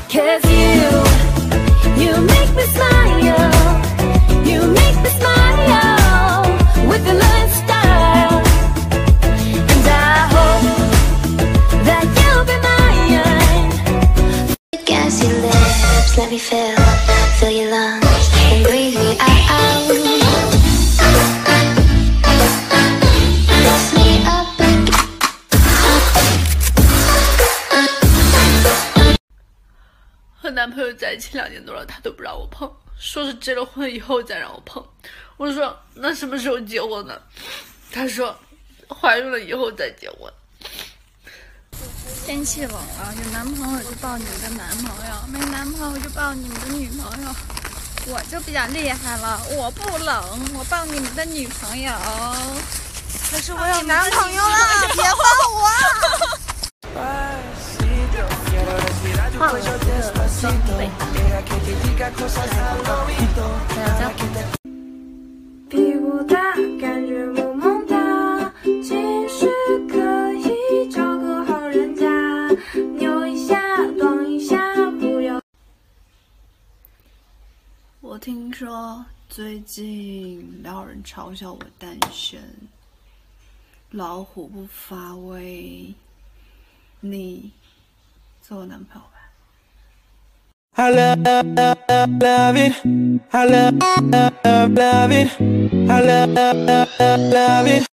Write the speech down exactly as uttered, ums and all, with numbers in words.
'Cause you, you make me smile, you make me smile with your love style, and I hope that you'll be mine. Against your lips, let me feel, feel your lungs, and breathe me out. Kiss me up and 和男朋友在一起两年多了，他都不让我碰，说是结了婚以后再让我碰。我说那什么时候结婚呢？他说怀孕了以后再结婚。 天气冷了，有男朋友就抱你们的男朋友，没男朋友就抱你们的女朋友。我就比较厉害了，我不冷，我抱你们的女朋友。可是我有男朋友了，别抱我！ 换了一个装备， 屁股大，感觉萌萌哒，其实可以找个好人家，扭一下，动一下，不要。 我听说最近有人嘲笑我单身，老虎不发威，你做我男朋友吧。 I love, love, love it. I love, love, love it. I love, love, love it.